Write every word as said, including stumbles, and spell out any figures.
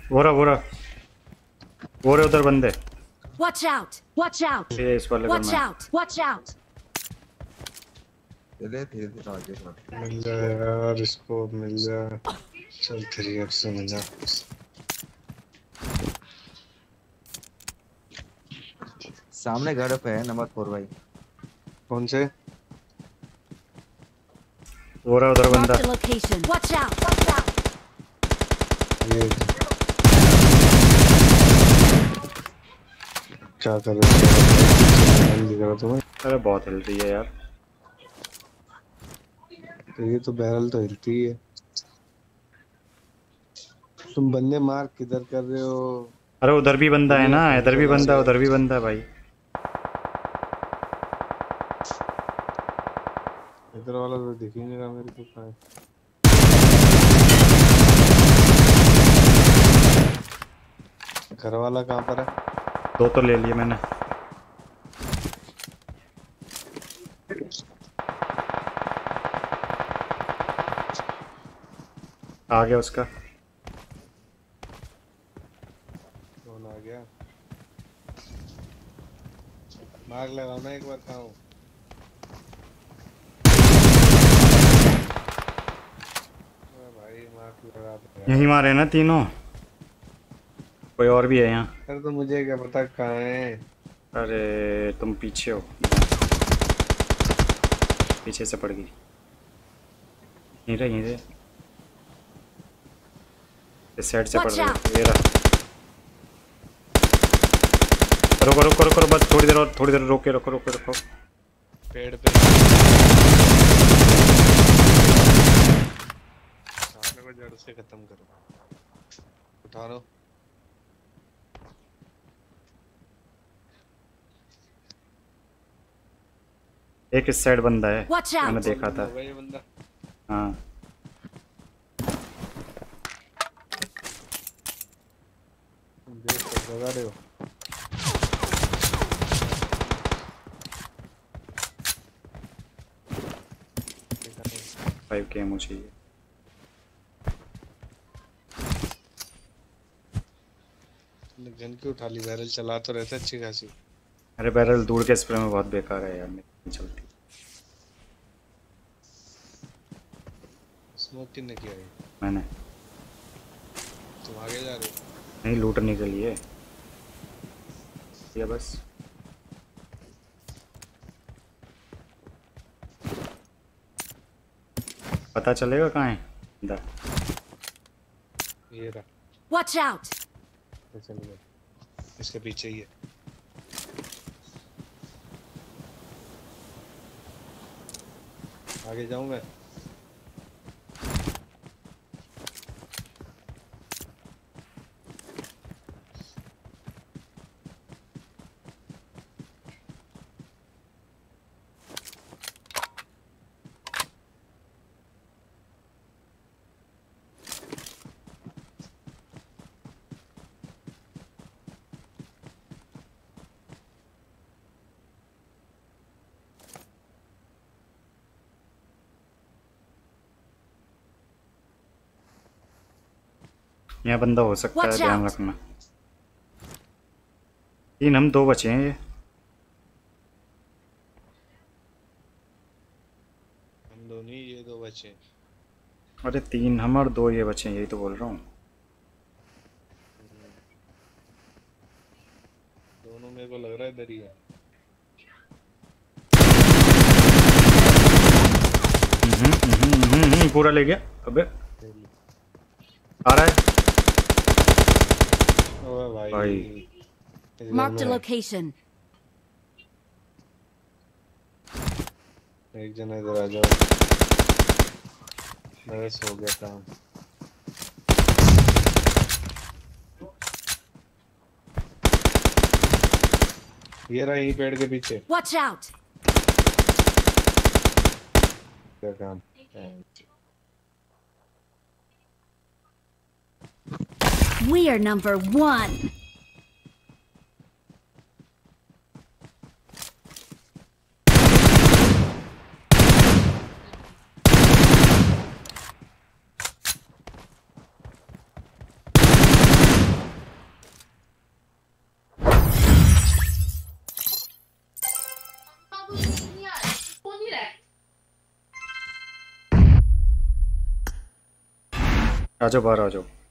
वो रहा वो रहा वो रहे उधर बंदे। Watch out! Watch out! ये इस वाले घर Watch में। out! Watch out! धीरे धीरे आगे बढ़। मिल जाए यार, इसको मिल जाए। चल थ्री एक्स से मिल जाए। सामने घर पे है नंबर फोर भाई। कौन से? वो रहा उधर बंदा। Mark the location. Watch out! Watch out! ये क्या कर रहे हो? दिख रहा तुम्हें? अरे बहुत हिल रही है यार। तो ये तो बैरल तो हिलती ही है। तुम बंदे मार किधर कर रहे हो? अरे उधर भी बंदा है ना, इधर भी बंदा, उधर भी बंदा है भाई। इधर वाला तो दिख ही नहीं रहा मेरे को। कहाँ है? घर वाला कहाँ पर है? दो तो ले लिए मैंने। आ गया उसका। कौन आ गया? मार लगाओ ना एक बार। कहाँ हो? भाई मार लगा दो। यहीं मारे ना तीनों। कोई और भी है यहाँ। अरे तो मुझे क्या पता कहाँ है। अरे तुम पीछे हो, पीछे से पड़ गई। यहीं रहे, यहीं रहे, इस साइड से पड़ रही। ये रहा। रुको रुको रुको बस थोड़ी देर और, थोड़ी देर रोके रखो रोके रखो। पेड़ पे सामने को जड़ से खत्म करो। उठा लो। एक इस साइड बंदा है, Watch out! मैंने देखा था। ये बंदा हाँ देख कर लगा रहे हो। फाइव के एमओ चाहिए। गन क्यों उठा ली? बैरल चला तो रहता अच्छी खासी। अरे बैरल दूर के स्प्रे में बहुत बेकार है यार, नहीं चलती। स्मोक किसने किया है? मैंने। तुम आगे जा रहे हो? नहीं, लूटने के लिए ये बस। पता चलेगा कहाँ है इधर। ये रहा। Watch out! चल गया, इसके पीछे ही है। आगे जाऊं मैं? यहाँ बंदा हो सकता है, Watch ध्यान out! रखना। तीन हम, दो बचे हैं ये। हम दोनों ही, ये दो बचे हैं। अरे तीन हम और दो ये बचे हैं, यही तो बोल रहा हूँ। दोनों मेरे को लग रहा है इधर ही है। हम्म हम्म हम्म हम्म पूरा ले गया। अबे आ रहा है ओए भाई, भाई। Mark the location. एक जना इधर आ जाओ। बस हो गया काम। ये रहा यहीं पेड़ के पीछे। Watch out! क्या काम? We are number one. आ जाओ बाहर आ जाओ।